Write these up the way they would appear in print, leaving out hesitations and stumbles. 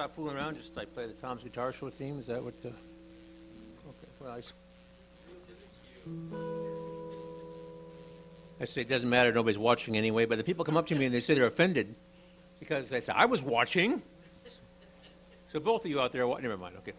stop fooling around, just like play the Tom's Guitar Show theme? Is that what? Okay. Well, I say it doesn't matter. Nobody's watching anyway. But the people come up to me and they say they're offended because I say I was watching. So both of you out there, never mind. Okay.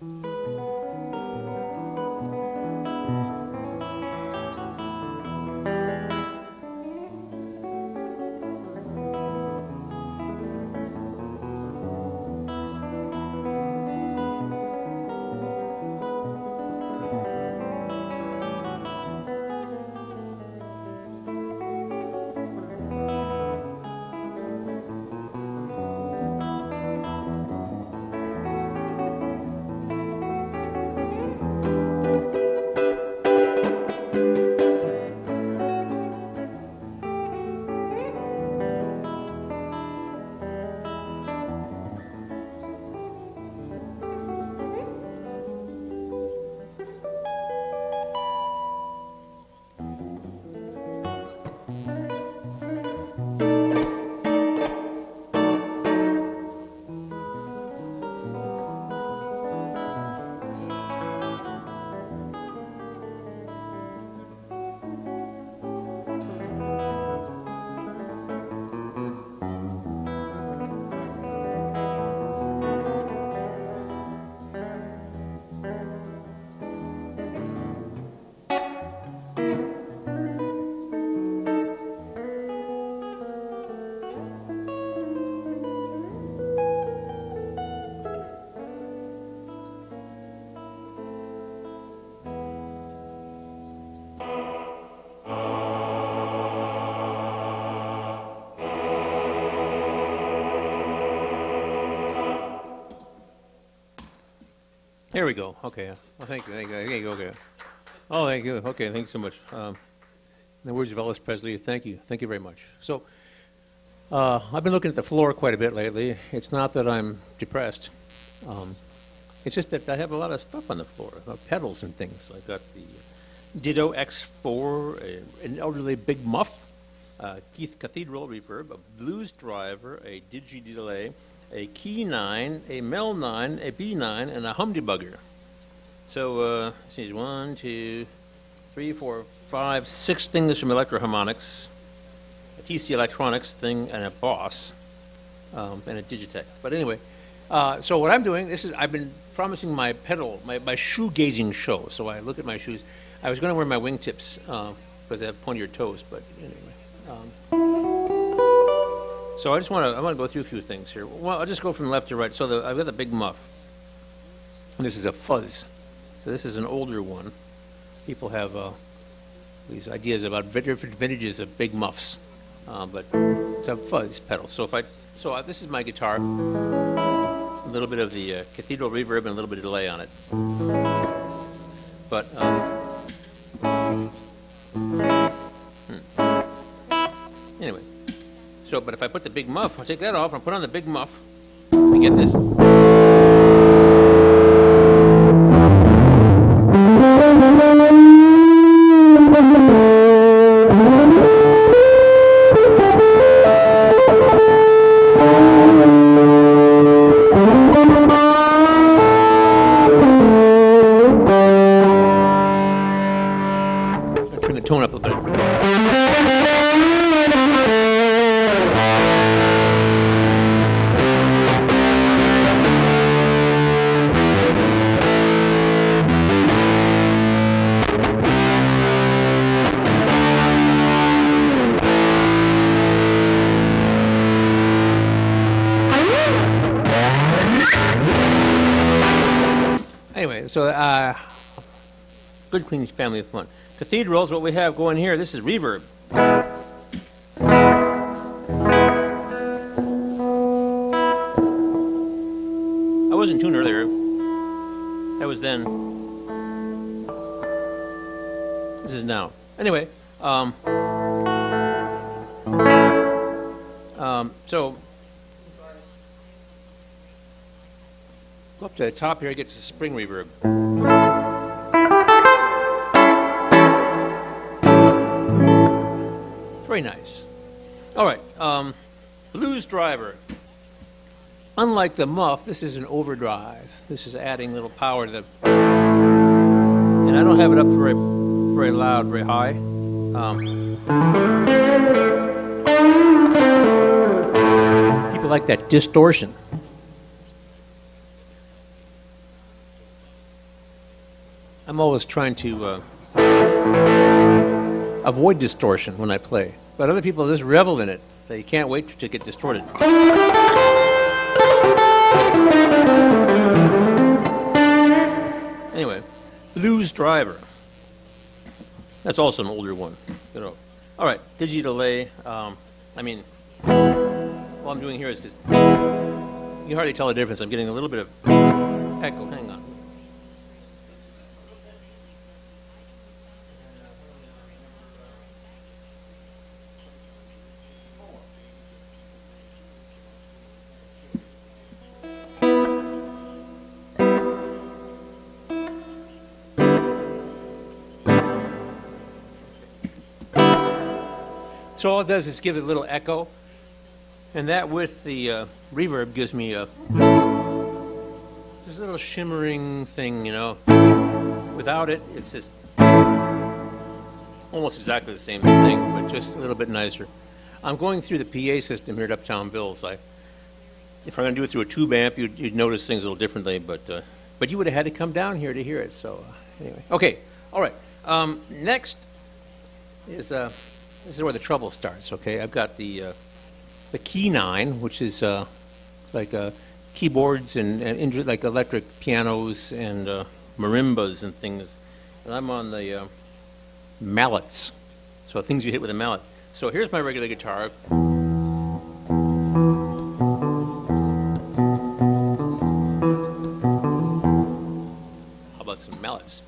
Here we go. Okay. Well, thank you. Thank you. Okay. Oh, thank you. Okay. Thanks so much. In the words of Elvis Presley, thank you. Thank you very much. So, I've been looking at the floor quite a bit lately. It's not that I'm depressed. It's just that I have a lot of stuff on the floor, pedals and things. I've got the Ditto X4, an elderly Big Muff, Keith Cathedral reverb, a blues driver, a digi delay, a key 9, a mel 9, a B9, and a humdebugger. So, let's see, 1, 2, 3, 4, 5, 6 things from Electro Harmonics, a TC Electronics thing, and a Boss, and a Digitech. But anyway, so what I'm doing, I've been promising my pedal, my shoe gazing show. So I look at my shoes. I was going to wear my wingtips because I have pointier toes, but anyway. So I want to go through a few things here. Well, I'll just go from left to right. So I've got the Big Muff. And this is a fuzz. So this is an older one. People have these ideas about different vintages of Big Muffs, but it's a fuzz pedal. So this is my guitar. A little bit of the Cathedral reverb and a little bit of delay on it. But anyway. So, but if I put the Big Muff, I'll take that off and put on the Big Muff. I get this. I'll turn the tone up a little bit. Anyway, so good, clean family of fun. Cathedrals, what we have going here, this is reverb. I was in tune earlier. That was then. This is now. Anyway, so go up to the top here, it gets a spring reverb. Very nice. All right, blues driver. unlike the muff, this is an overdrive. This is adding a little power to the, and I don't have it up very, very loud, very high. People like that distortion. I'm always trying to avoid distortion when I play, but other people just revel in it. They can't wait to get distorted. Anyway, Blues Driver. That's also an older one. You know. All right, digi-delay. What I'm doing here is just, you can hardly tell the difference. I'm getting a little bit of echo. Hang on. So all it does is give it a little echo, and that with the reverb gives me a there's a little shimmering thing, you know. Without it, it's just almost exactly the same thing, but just a little bit nicer. I'm going through the PA system here at Uptown Bills. If I'm going to do it through a tube amp, you'd notice things a little differently, but you would have had to come down here to hear it. So anyway, okay, all right. Next is this is where the trouble starts. Okay, I've got the Key 9, which is like keyboards and like electric pianos and marimbas and things. And I'm on the mallets, so things you hit with a mallet. So here's my regular guitar. How about some mallets?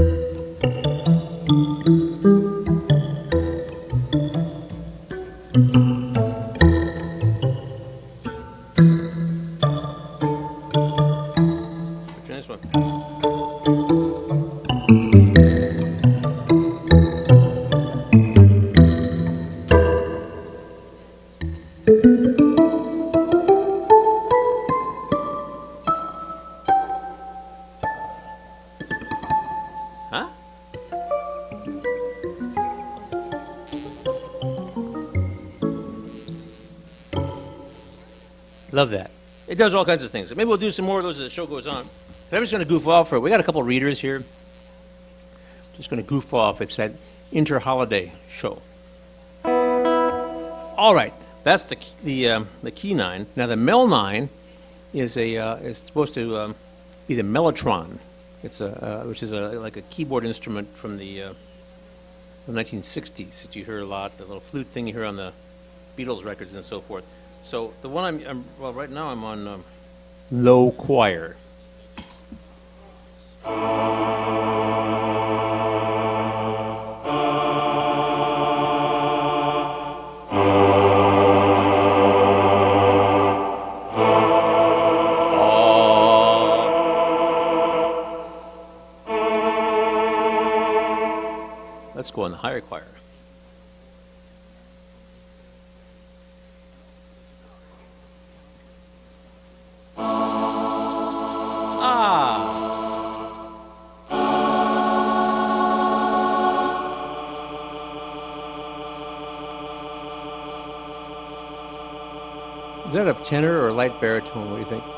Love that. It does all kinds of things. Maybe we'll do some more of those as the show goes on. But I'm just going to goof off for it. We got a couple of readers here. Just going to goof off. It's that inter-holiday show. All right, that's the Key 9. Now the Mel 9 is supposed to be the Mellotron. It's which is like a keyboard instrument from the 1960s that you hear a lot. The little flute thing you hear on the Beatles records and so forth. So the one well, right now I'm on low choir. Let's go on the higher choir. Is that a tenor or a light baritone? What do you think?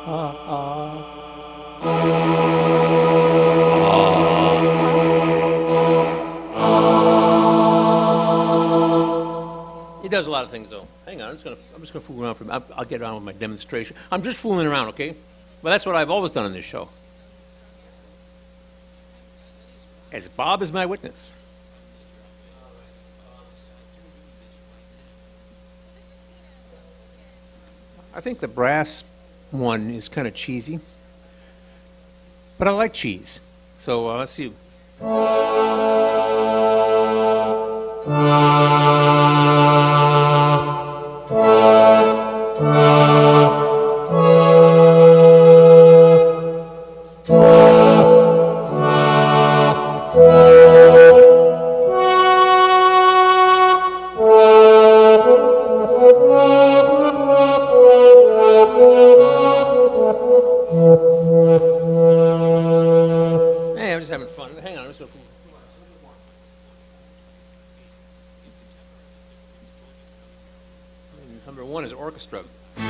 It does a lot of things, though. Hang on, I'm just gonna fool around for a minute. I'll get on with my demonstration. I'm just fooling around, okay? But that's what I've always done on this show. As Bob is my witness. I think the brass one is kind of cheesy, but I like cheese. So let's see. Number 1 is orchestra.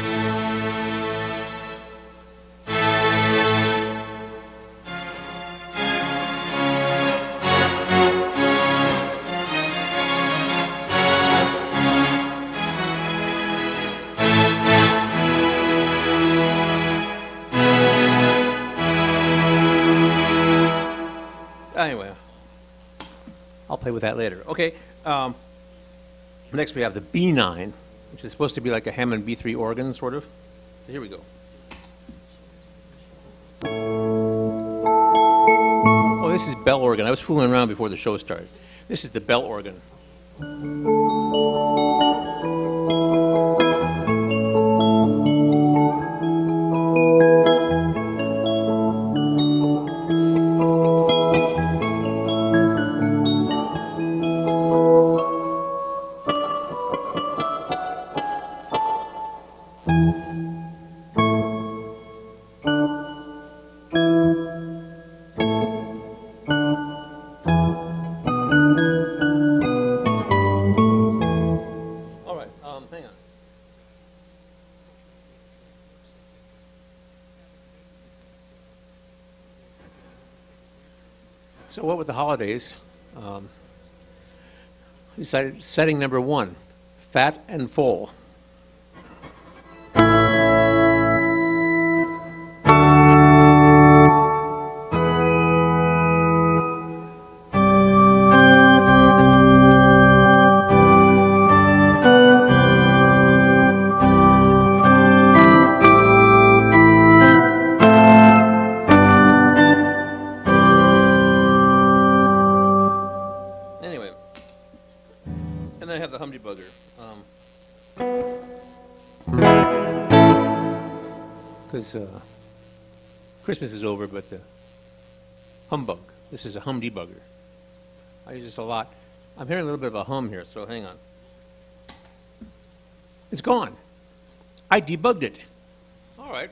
Anyway, I'll play with that later. Okay. Next we have the B9, which is supposed to be like a Hammond B3 organ, sort of. So here we go. Oh, this is bell organ. I was fooling around before the show started. This is the bell organ. Hang on. So what with the holidays? Decided setting number 1, fat and full. Anyway, and then I have the humdy-bugger. Because Christmas is over, but the humbug. This is a humdy-bugger. I use this a lot. I'm hearing a little bit of a hum here, so hang on. It's gone. I debugged it. All right.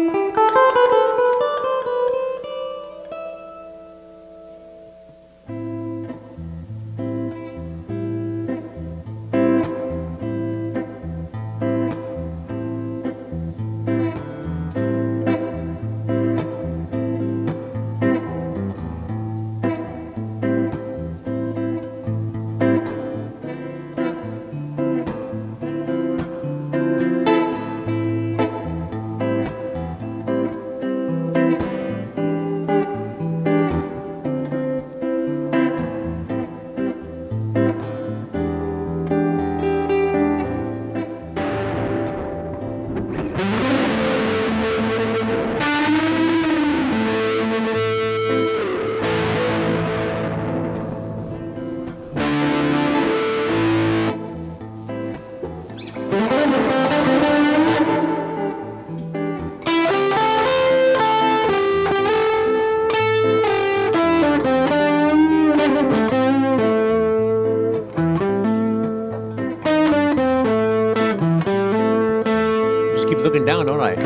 Looking down, don't I?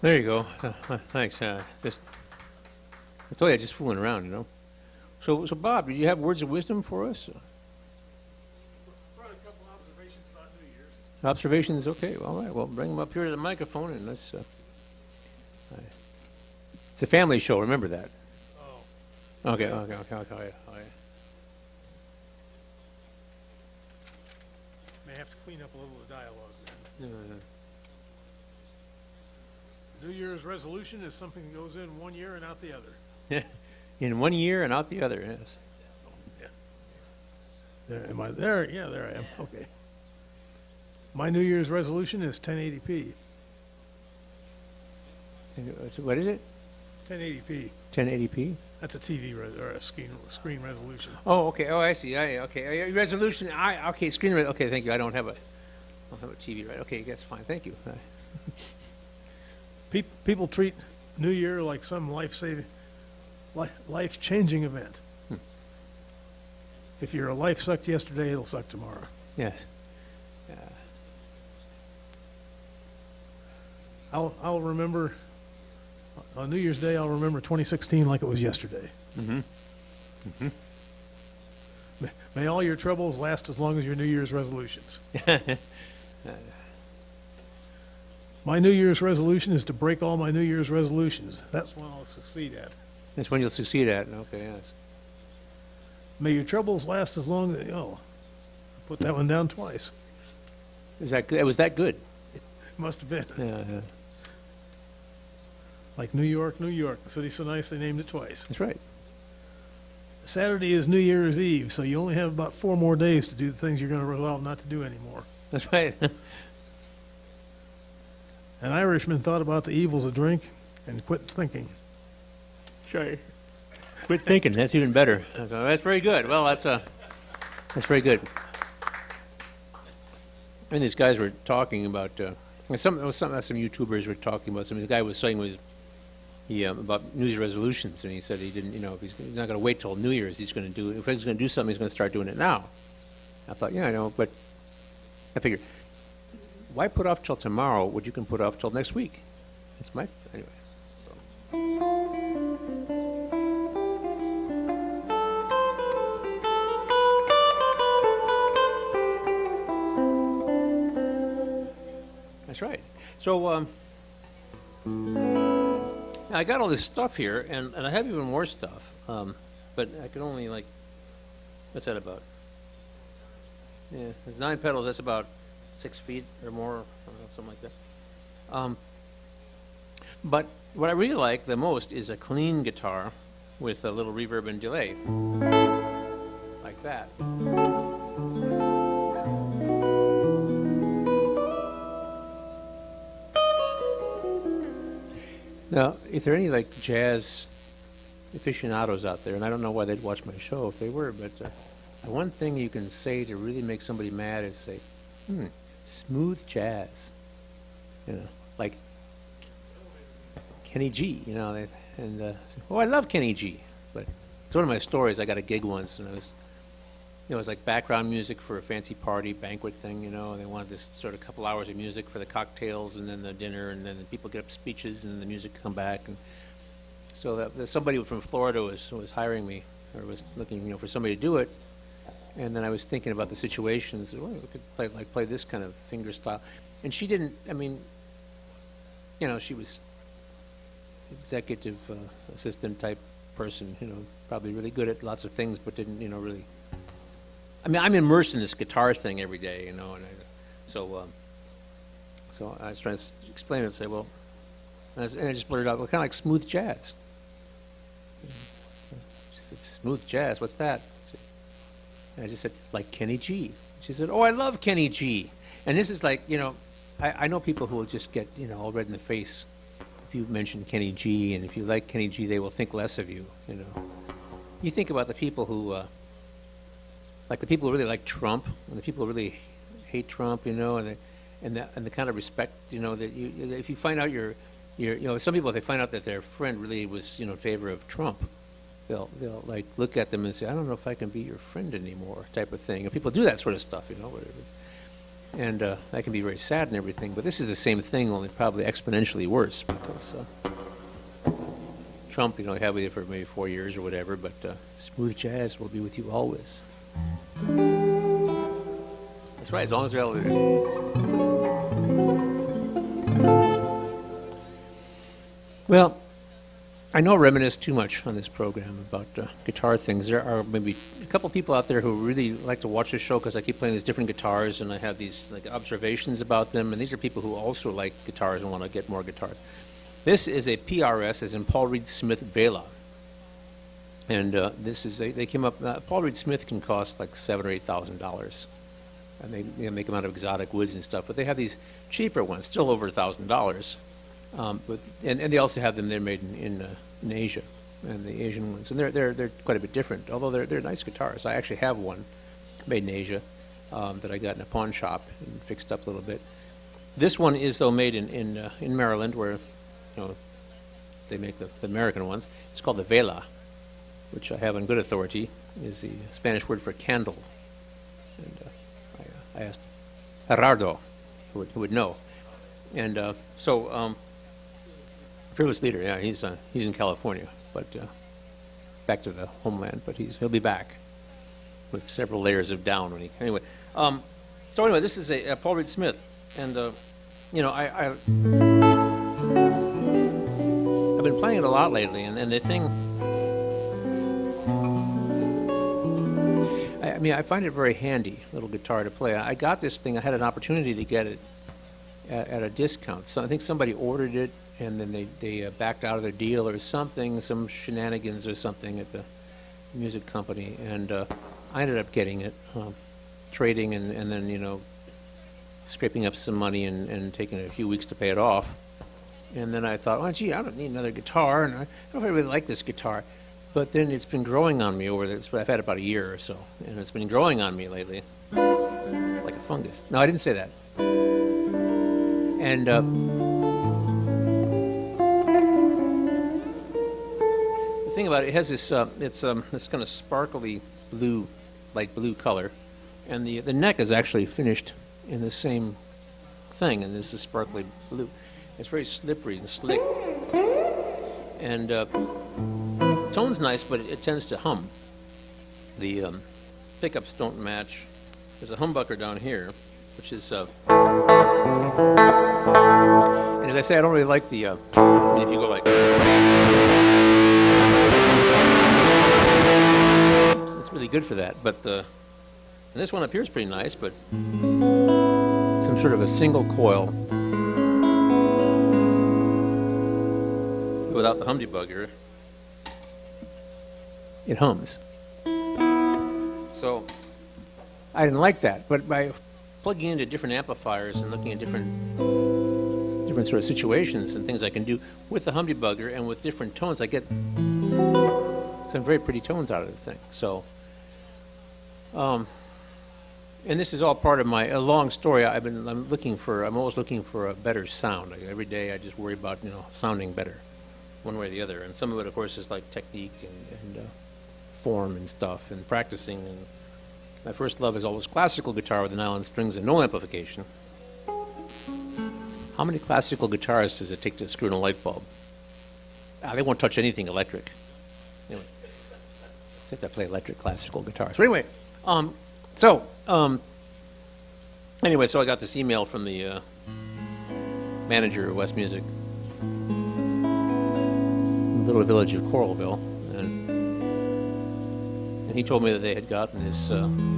There you go. Thanks. Just I told you, just fooling around, you know. So Bob, do you have words of wisdom for us? Brought a couple observations about New Year's. Observations? Okay. All right. Well, bring them up here to the microphone and let's. It's a family show. Remember that. Oh, Okay. Okay. may have to clean up a little of the dialogue then. Uh, New Year's resolution is something that goes in 1 year and out the other. In 1 year and out the other. Yes. Yeah. There, am I there? Yeah, there I am. Okay. My New Year's resolution is 1080p. So what is it? 1080p. 1080p. That's a or a screen resolution. Oh, okay. Oh, I see. Okay. Resolution. Okay. Screen. Okay. Thank you. I don't have a TV. Right. Okay. That's fine. Thank you. People treat New Year like some life-changing event. If your life sucked yesterday, it'll suck tomorrow. Yes. I'll remember on New Year's Day. I'll remember 2016 like it was yesterday. Mm-hmm. May all your troubles last as long as your New Year's resolutions. My New Year's resolution is to break all my New Year's resolutions. That's what I'll succeed at. That's when you'll succeed at. Okay. Yes. May your troubles last as long as, put that one down twice. Is that good? Was that good? Must have been. Yeah. Like New York, New York. The city's so nice they named it twice. That's right. Saturday is New Year's Eve, so you only have about 4 more days to do the things you're going to resolve not to do anymore. That's right. An Irishman thought about the evils of drink and quit thinking. Sure. Quit thinking. That's even better. That's very good. Well, that's very good. And these guys were talking about some YouTubers were talking about something. The guy was saying about New Year's resolutions, and he said he didn't. If he's not going to wait till New Year's, he's going to do. If he's going to do something, he's going to start doing it now. I thought, yeah, I know, but I figured, why put off till tomorrow what you can put off till next week? That's my anyway. That's right. So I got all this stuff here, and I have even more stuff, but I can only what's that about? Yeah, there's 9 pedals. That's about 6 feet or more, something like that. But what I really like the most is a clean guitar with a little reverb and delay, like that. Now, if there are any jazz aficionados out there, and I don't know why they'd watch my show if they were, but one thing you can say to really make somebody mad is say, smooth jazz, like Kenny G, I love Kenny G, but it's one of my stories. I got a gig once, and it was like background music for a fancy party, banquet thing, and they wanted this sort of couple hours of music for the cocktails, and then the dinner, and then the people get up speeches, and then the music come back, and so that somebody from Florida was hiring me, or was looking, for somebody to do it. And then I was thinking about the situation and said, well, we could play this kind of finger style. And she didn't, she was executive assistant type person, probably really good at lots of things, but didn't, really. I'm immersed in this guitar thing every day, and so I was trying to explain it and say, well, and I just blurted out, well, kind of like smooth jazz. She said, smooth jazz, what's that? And I just said, like Kenny G. She said, oh, I love Kenny G. And this is I know people who will just get, all red in the face if you mention Kenny G, and if you like Kenny G, they will think less of you, You think about the people who, the people who really like Trump, and the people who really hate Trump, and the kind of respect, that if you find out some people, if they find out that their friend really was, in favor of Trump, they'll look at them and say, I don't know if I can be your friend anymore, type of thing. And people do that sort of stuff, whatever. And that can be very sad and everything, but this is the same thing, only probably exponentially worse, because Trump, had with you for maybe 4 years or whatever, but smooth jazz will be with you always. That's right, as long as they're elevated. Well, I know I reminisce too much on this program about guitar things. There are maybe a couple people out there who really like to watch the show because I keep playing these different guitars and I have these observations about them. And these are people who also like guitars and want to get more guitars. This is a PRS, as in Paul Reed Smith Vela. And they came up. Paul Reed Smith can cost like $7,000 or $8,000, and they make them out of exotic woods and stuff. But they have these cheaper ones, still over $1,000. And they also have them. They're made in Asia, and the Asian ones, and they're quite a bit different. Although they're nice guitars. I actually have one made in Asia that I got in a pawn shop and fixed up a little bit. This one is though made in Maryland, where they make the American ones. It's called the Vela, which I have on good authority is the Spanish word for candle. And I asked Gerardo, who would know, and Fearless Leader, yeah, he's in California, but back to the homeland. But he'll be back with several layers of down when he. Anyway, so anyway, this is a Paul Reed Smith, and I've been playing it a lot lately, and the thing. I find it very handy, little guitar to play. I got this thing. I had an opportunity to get it at a discount. So I think somebody ordered it, and then they backed out of their deal or something, some shenanigans or something at the music company, and I ended up getting it, trading, and then scraping up some money and taking a few weeks to pay it off. And then I thought, gee, I don't need another guitar, and I don't know if I really like this guitar. But then it's been growing on me over this. I've had it about a year or so, and it's been growing on me lately, like a fungus. No, I didn't say that. And the thing about it has this, it's this kind of sparkly blue, light blue color, and the neck is actually finished in the same thing, and this is sparkly blue. It's very slippery and slick, and tone's nice, but it tends to hum. The pickups don't match. There's a humbucker down here, which is, and as I say, I don't really like the, if you go like, it's really good for that, but, and this one up here is pretty nice, but some sort of a single coil without the humdebugger. It hums. So I didn't like that, but by plugging into different amplifiers and looking at different sort of situations and things I can do with the humdebugger and with different tones, I get some very pretty tones out of the thing. So, and this is all part of a long story. I'm always looking for a better sound. Every day I just worry about sounding better, one way or the other. And some of it, of course, is like technique and form and stuff and practicing. And my first love is always classical guitar with the nylon strings and no amplification. How many classical guitarists does it take to screw in a light bulb? They won't touch anything electric. Anyway, except I play electric classical guitars. But anyway, so I got this email from the manager of West Music, little village of Coralville, and he told me that they had gotten this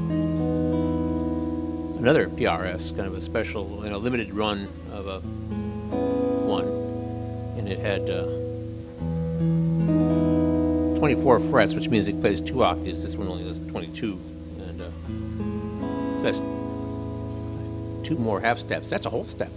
another PRS, kind of a special, limited run of a one, and it had 24 frets, which means it plays 2 octaves. This one only does 22, and so that's 2 more half steps. That's a whole step,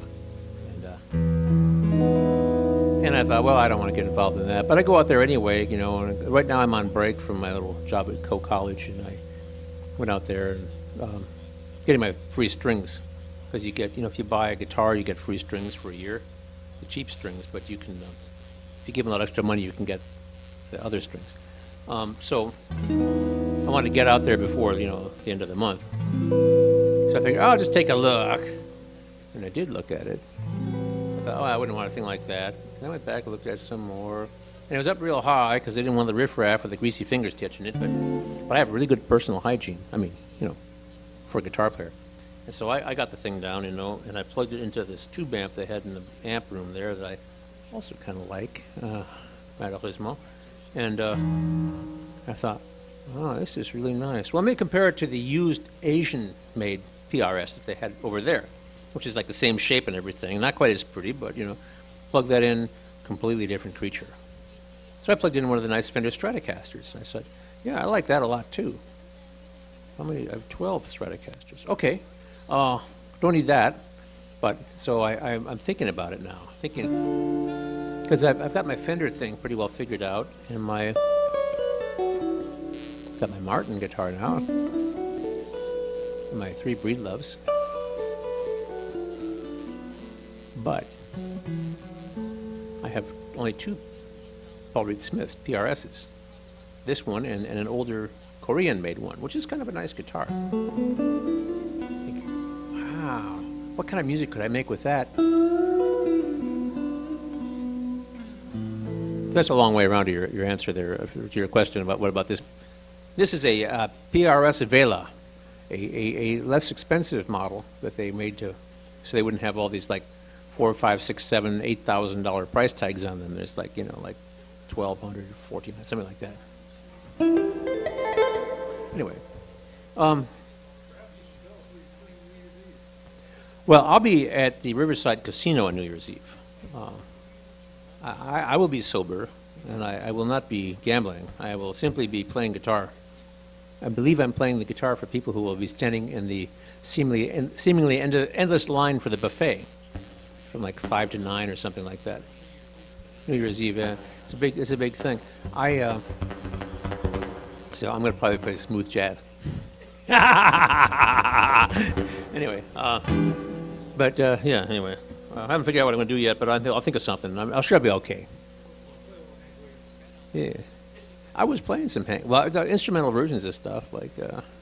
and I thought, well, I don't want to get involved in that, but I go out there anyway, and right now I'm on break from my little job at Coe College, and I went out there and getting my free strings, because you get, if you buy a guitar, you get free strings for a year, the cheap strings, but you can, if you give them a lot extra money, you can get the other strings. So I wanted to get out there before, the end of the month. So I figured, oh, I'll just take a look. And I did look at it. I thought, oh, I wouldn't want anything like that. And I went back and looked at it some more. And it was up real high because they didn't want the riffraff or the greasy fingers touching it. But I have really good personal hygiene. I mean, for a guitar player. And so I got the thing down, and I plugged it into this tube amp they had in the amp room there that I also kind of like, malheureusement. And I thought, oh, this is really nice. Well, let me compare it to the used Asian-made PRS that they had over there, which is like the same shape and everything. Not quite as pretty, but, plug that in, completely different creature. So I plugged in one of the nice Fender Stratocasters, and I said, yeah, I like that a lot, too. How many? I have 12 Stratocasters. Okay. Don't need that. But, so I'm thinking about it now. Because I've got my Fender thing pretty well figured out, and got my Martin guitar now, and my 3 Breedloves. But I have only 2 Paul Reed Smiths PRSs. This one and an older Korean-made one, which is kind of a nice guitar. Wow, what kind of music could I make with that? That's a long way around to your answer there, to your question about what about this. This is a PRS Vela, a less expensive model that they made so they wouldn't have all these like $4,000, $5,000, $6,000, $8,000 price tags on them. There's like like 1,200, 1,400, something like that. Anyway, well, I'll be at the Riverside Casino on New Year's Eve. I will be sober, and I will not be gambling. I will simply be playing guitar. I believe I'm playing the guitar for people who will be standing in the seemingly endless line for the buffet from like 5 to 9 or something like that. New Year's Eve, yeah. It's a big thing. So I'm going to probably play smooth jazz. Anyway, anyway. I haven't figured out what I'm going to do yet, but I'll think of something. I'm sure I'll be okay. Yeah. I was playing some the instrumental versions of stuff, like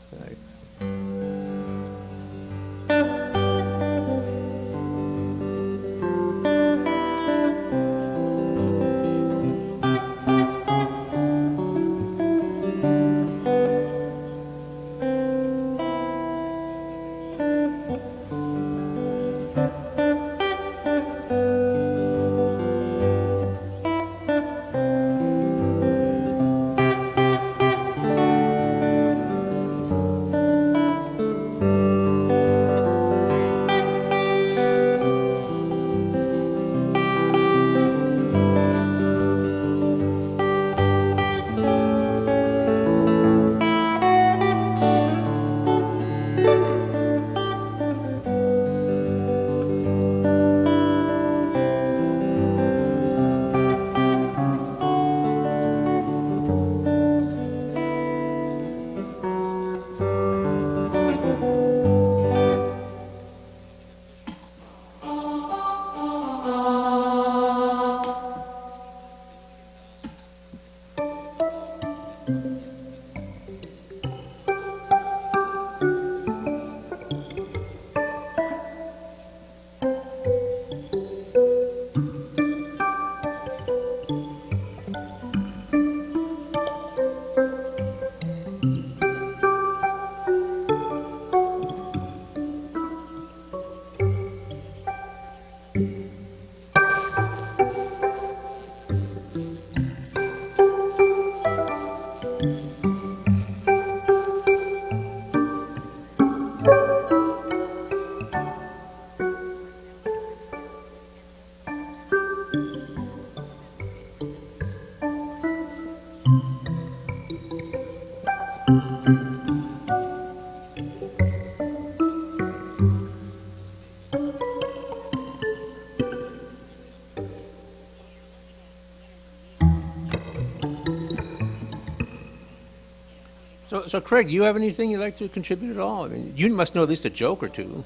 So, Craig, do you have anything you'd like to contribute at all? I mean, you must know at least a joke or two.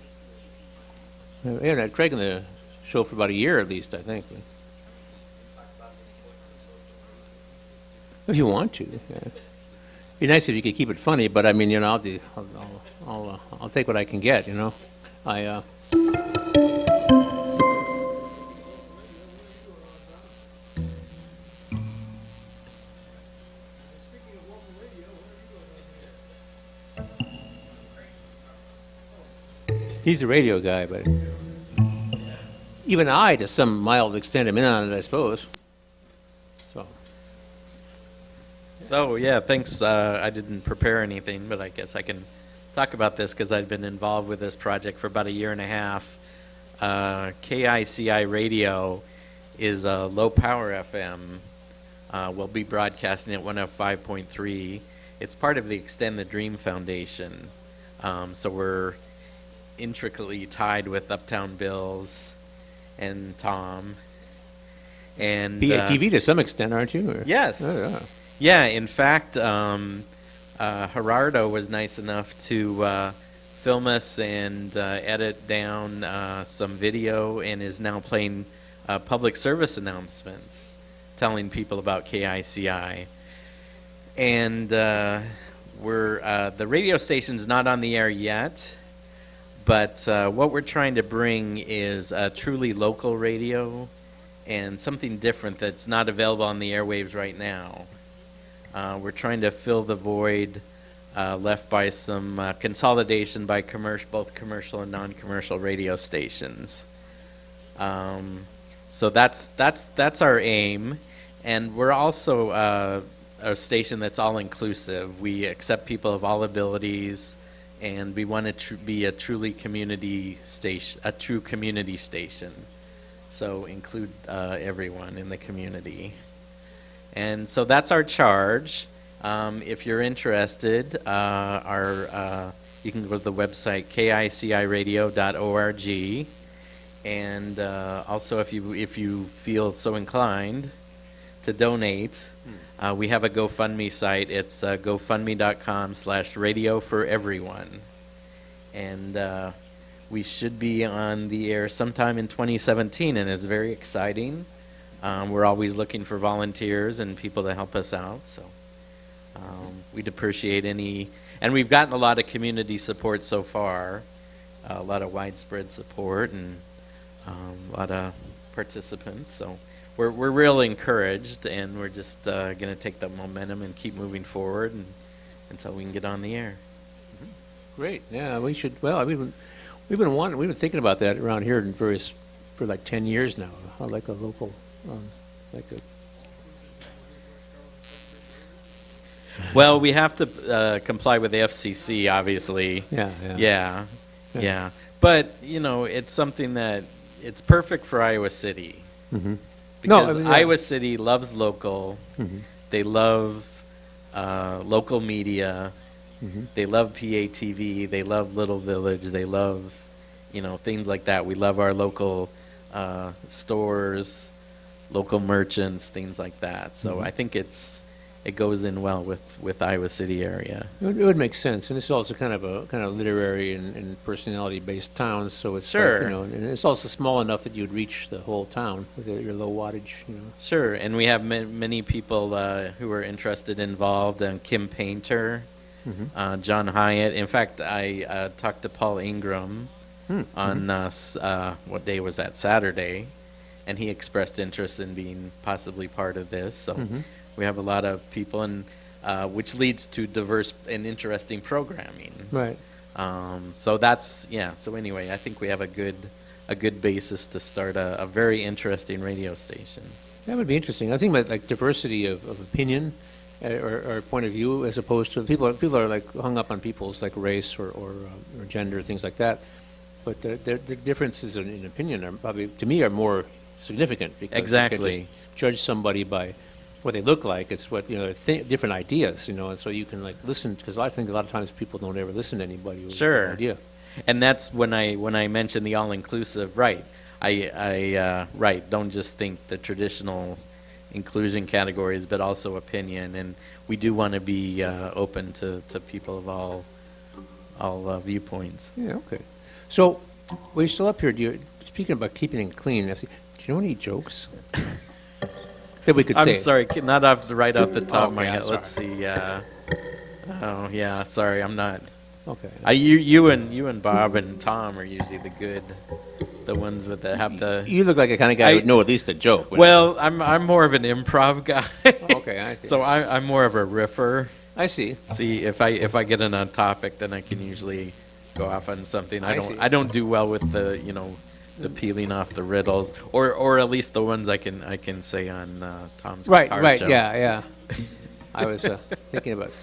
We haven't had Craig in the show for about a year at least, I think. If you want to. Yeah. be nice if you could keep it funny, but I mean, you know, I'll take what I can get, you know. I He's the radio guy, but even I, to some mild extent, am in on it, I suppose. So, yeah, thanks. I didn't prepare anything, but I guess I can talk about this because I've been involved with this project for about a year and a half. KICI Radio is a low-power FM. We'll be broadcasting at 105.3. It's part of the Extend the Dream Foundation. So we're intricately tied with Uptown Bills and Tom. And BATV to some extent, aren't you? Or? Yes. Oh, yeah. Yeah, in fact, Gerardo was nice enough to film us and edit down some video and is now playing public service announcements telling people about KICI. And the radio station's not on the air yet, but what we're trying to bring is a truly local radio and something different that's not available on the airwaves right now. We're trying to fill the void left by some consolidation by both commercial and non-commercial radio stations. So that's our aim, and we're also a station that's all-inclusive. We accept people of all abilities, and we want to be a truly community station, a true community station. So include everyone in the community. And so that's our charge. If you're interested, you can go to the website kiciradio.org, and also if you feel so inclined to donate, we have a GoFundMe site. It's gofundme.com/radio for everyone, and we should be on the air sometime in 2017, and it's very exciting. We're always looking for volunteers and people to help us out, so we'd appreciate any. And we've gotten a lot of community support so far, a lot of widespread support, and a lot of participants. So we're real encouraged, and we're just going to take the momentum and keep moving forward until we can get on the air. Great. Yeah, we should. Well, we've been thinking about that around here for like 10 years now. Like a local. Well, we have to comply with the FCC, obviously. Yeah. But it's something that it's perfect for Iowa City. Mm-hmm. Because Iowa City loves local. Mm-hmm. They love local media. Mm-hmm. They love PATV. They love Little Village. They love things like that. We love our local stores, local merchants, things like that. So I think it goes in well with Iowa City area. It would make sense, and it's also kind of literary and personality based town. So it's sure, and it's also small enough that you'd reach the whole town with your low wattage. Sure, and we have many people who are interested, involved. Kim Painter, John Hyatt. In fact, I talked to Paul Ingram on what day was that? Saturday. And he expressed interest in being possibly part of this. So we have a lot of people, and which leads to diverse and interesting programming. Right. So that's So anyway, I think we have a good basis to start a very interesting radio station. That would be interesting. I think about like diversity of opinion or point of view, as opposed to people are like hung up on people's like race or gender, things like that. But the differences in opinion are probably, to me, are more significant, because exactly. you can just judge somebody by what they look like. It's what different ideas, and so you can like listen, because I think a lot of times people don't ever listen to anybody with sure. an idea. And that's when I mentioned the all-inclusive, right? I don't just think the traditional inclusion categories, but also opinion, and we do want to be open to people of all viewpoints. Yeah. Okay. So, we're still up here. Speaking about keeping it clean, do you know any jokes that we could say? I'm sorry, not right off the top of my head. Sorry. Let's see. Oh yeah, sorry, I'm not. Okay. You and Bob and Tom are usually the ones with the have the. You look like a kind of guy who would know at least a joke. Well, I'm more of an improv guy. Okay, I see. So I'm more of a riffer. I see. See, if I get in a topic, then I can usually go off on something. I see. I don't do well with the the peeling off the riddles, or at least the ones I can say on Tom's guitar show. Yeah. I was thinking about.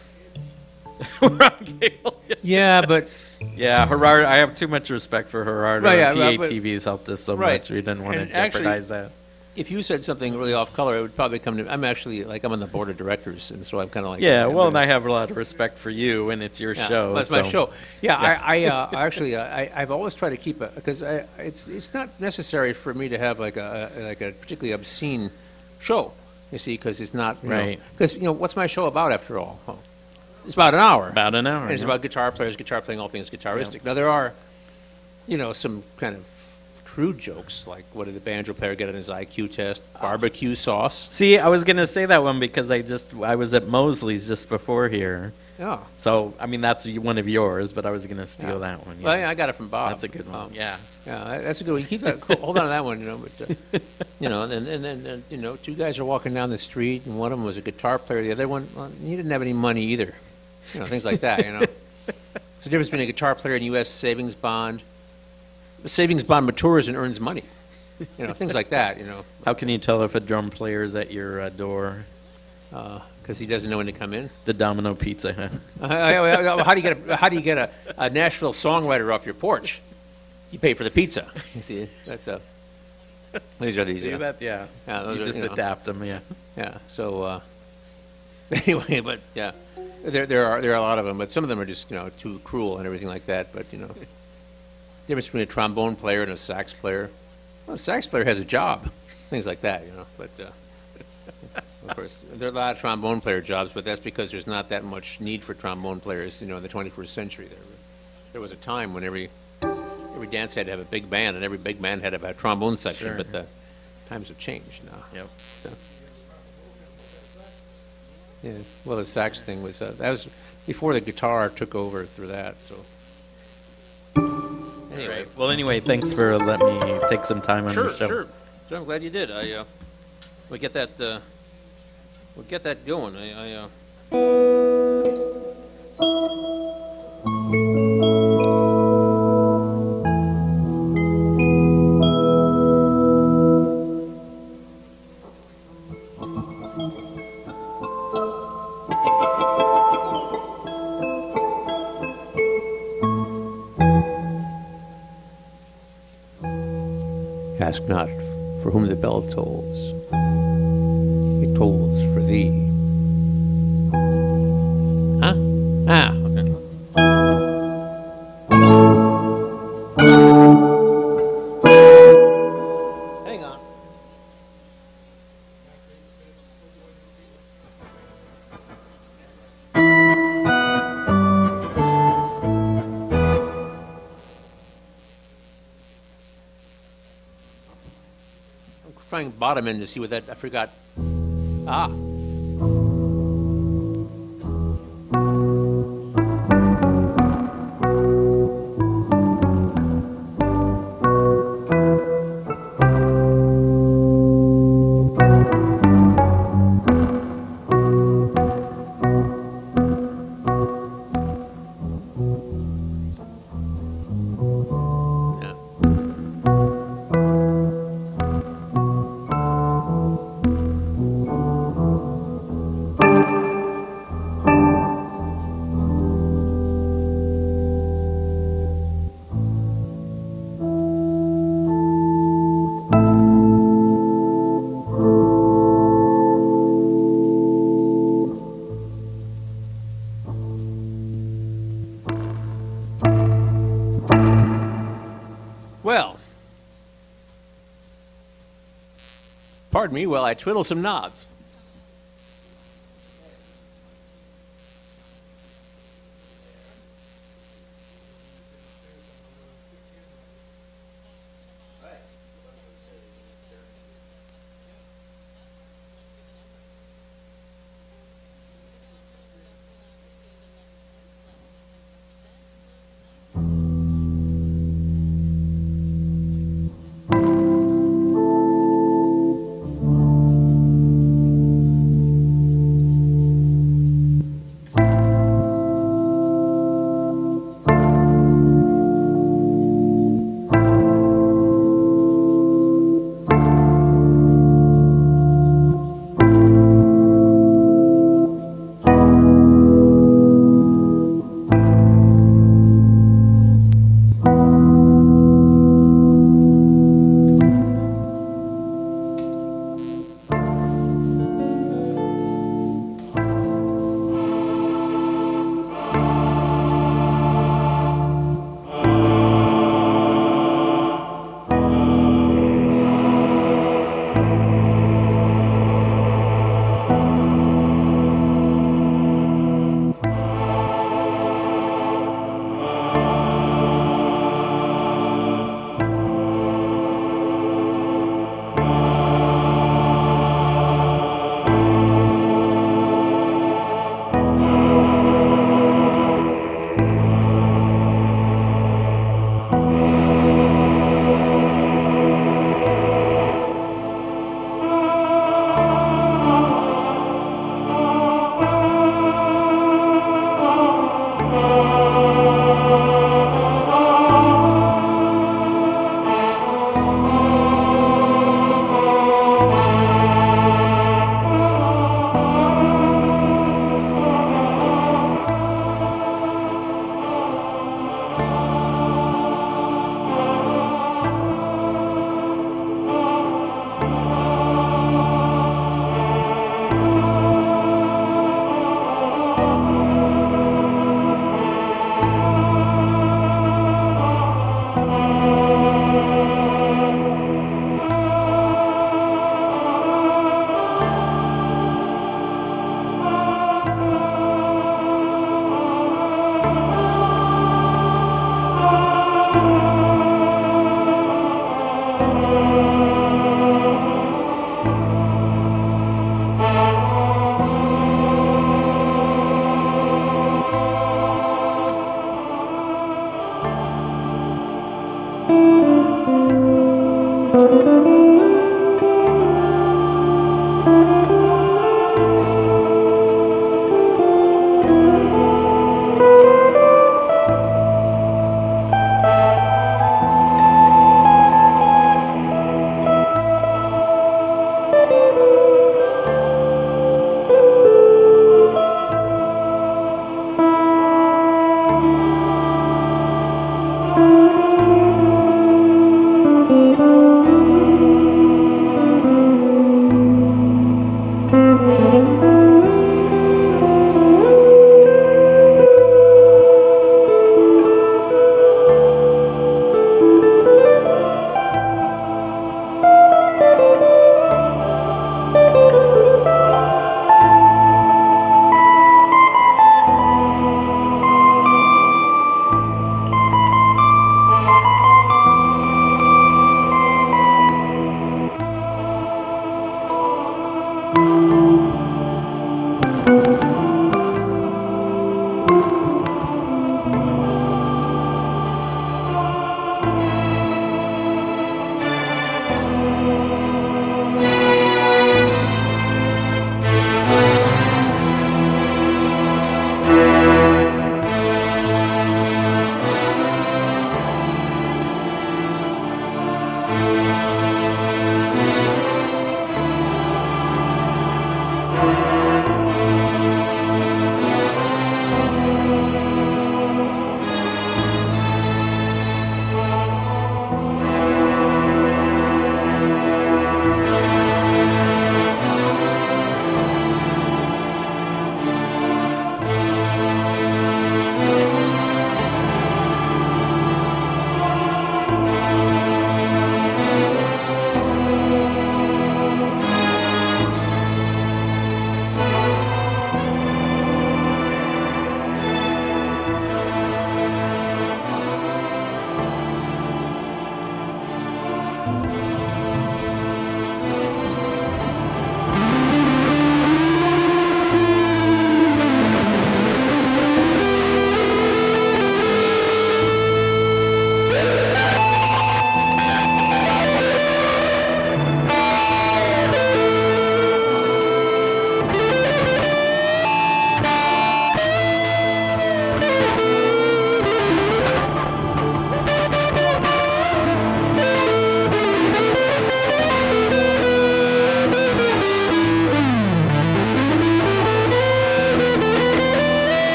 We're on cable. Yeah, but Yeah, Gerard. I have too much respect for Gerardo. Right, yeah, PATV has helped us so right. much. We didn't want to And actually, jeopardize that. if you said something really off color, it would probably come to. I'm actually I'm on the board of directors, and so I'm kind of like. Yeah, I'm well, and gonna- I have a lot of respect for you, and it's your show. That's my so- show. Yeah, Yeah. I actually I've always tried to keep it because it's not necessary for me to have like a particularly obscene show. You see, because it's not Right. Because what's my show about after all? Well, it's about an hour. About an hour. And it's yeah. about guitar players, guitar playing, all things guitaristic. Now there are, some kind of crude jokes like what did the banjo player get on his IQ test? Barbecue sauce. See, I was gonna say that one because I was at Mosley's just before here. Yeah. So I mean that's one of yours, but I was gonna steal that one. Well, yeah, I got it from Bob. That's a good one. Yeah. Yeah, that's a good one. You keep that. Hold on to that one, But and then two guys are walking down the street, and one of them was a guitar player. The other one, well, he didn't have any money either. Things like that. It's the difference between a guitar player and U.S. savings bond. The savings bond matures and earns money. Things like that. How can you tell if a drum player is at your door? Because he doesn't know when to come in. The Domino Pizza. Huh? How do you get a Nashville songwriter off your porch? You pay for the pizza. You see, that's a. These are these. See that? Yeah. Yeah, those You are, just adapt them. Yeah. Yeah. So anyway, but yeah, there are a lot of them, but some of them are just too cruel and everything like that. But difference between a trombone player and a sax player. Well, a sax player has a job, things like that. But of course there are a lot of trombone player jobs, but that's because there's not that much need for trombone players. In the 21st century, there was a time when every dance had to have a big band, and every big band had to have a trombone section. Sure. But the times have changed now. Yep. So. Yeah, well, the sax thing was that was before the guitar took over through that. So anyway, Well, anyway, thanks for letting me take some time on your show. sure. So I'm glad you did. We'll get that going. Ask not for whom the bell tolls, it tolls for thee. Huh? Ah, okay. Hang on. I'm trying bottom end to see what that, I forgot. Ah. Yeah. Well, pardon me while I twiddle some knobs.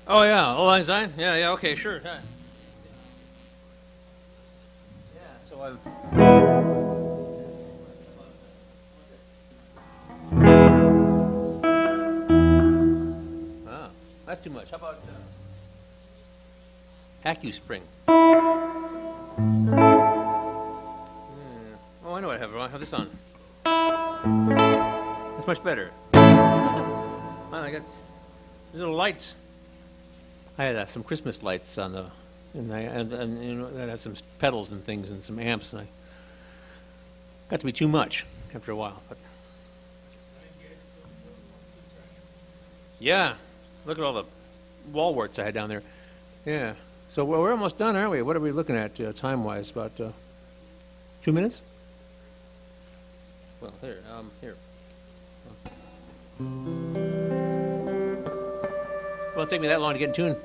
Oh, yeah. Old Lang Syne? Yeah, yeah, okay, sure. Yeah, so I've. Ah, that's too much. How about AccuSpring? Oh, I know what I have wrong. I have this on. That's much better. Oh, I got little lights. I had some Christmas lights on the, and you know, that had some pedals and things and some amps, and I got to be too much after a while. But yeah, look at all the wall warts I had down there. Yeah. So we're almost done, aren't we? What are we looking at time-wise? About 2 minutes? Well, here. Well, it take me that long to get in tune.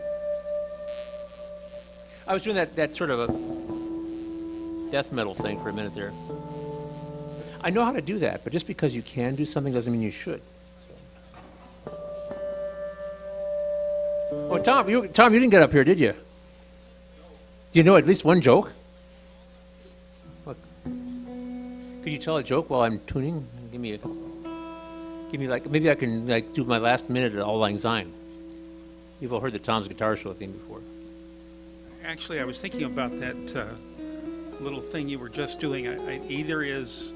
I was doing that sort of a death metal thing for a minute there. I know how to do that, but just because you can do something doesn't mean you should. Oh, Tom, you didn't get up here, did you? Do you know at least one joke? Look. Could you tell a joke while I'm tuning? Give me like, maybe I can like do my last minute at Auld Lang Syne. You've all heard the Tom's Guitar Show theme before. Actually, I was thinking about that little thing you were just doing. It either is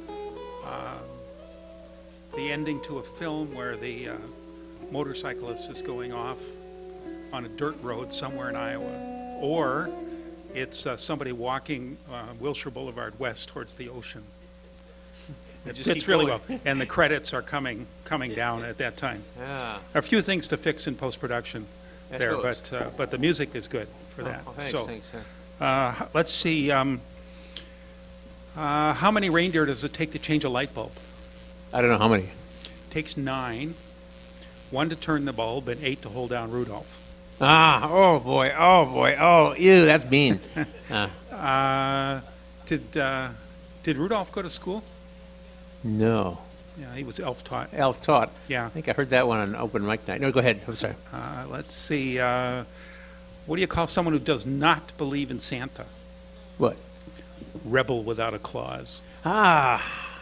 the ending to a film where the motorcyclist is going off on a dirt road somewhere in Iowa, or it's somebody walking Wilshire Boulevard west towards the ocean. It fits really well, and the credits are coming down at that time. Yeah. There are a few things to fix in post-production there, but the music is good for that. Oh, thanks, so, thanks. Yeah. let's see. How many reindeer does it take to change a light bulb? I don't know how many. It takes 9. 1 to turn the bulb and 8 to hold down Rudolph. Ah, oh boy, oh, ew, that's mean. Did Rudolph go to school? No. Yeah, he was elf-taught. Elf taught. Yeah. I think I heard that one on open mic night. No, go ahead. I'm sorry. Let's see. What do you call someone who does not believe in Santa? What? Rebel without a clause. Ah.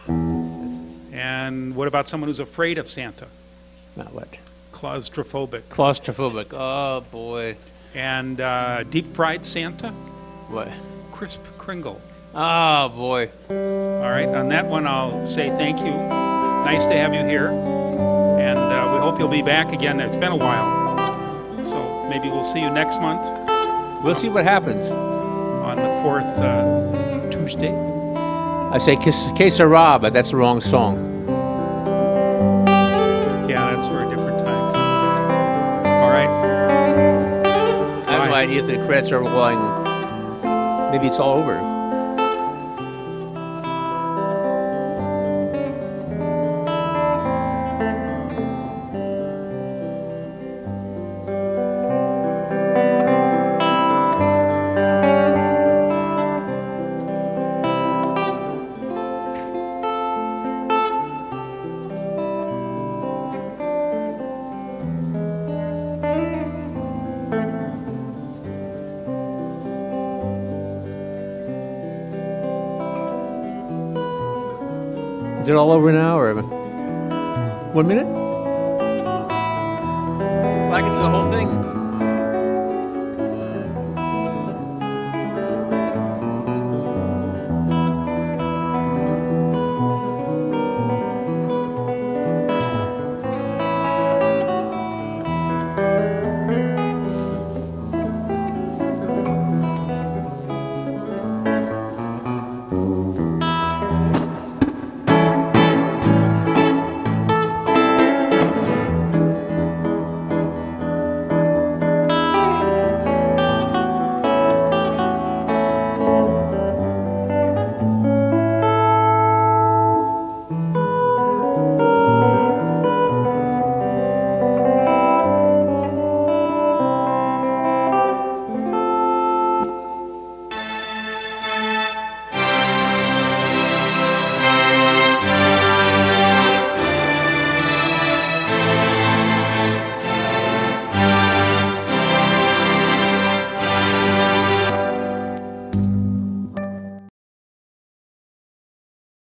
And what about someone who's afraid of Santa? Not what? Claustrophobic. Claustrophobic. Oh boy. And deep-fried Santa? What? Crisp Kringle. Oh boy. All right, on that one, I'll say thank you. Nice to have you here. And we hope you'll be back again. It's been a while. So maybe we'll see you next month. We'll see what happens. On the 4th Tuesday. I say Que Sera, but that's the wrong song. Yeah, that's for a different time. All right. I have no idea if the credits are rolling. Maybe it's all over. Is it all over now, or 1 minute?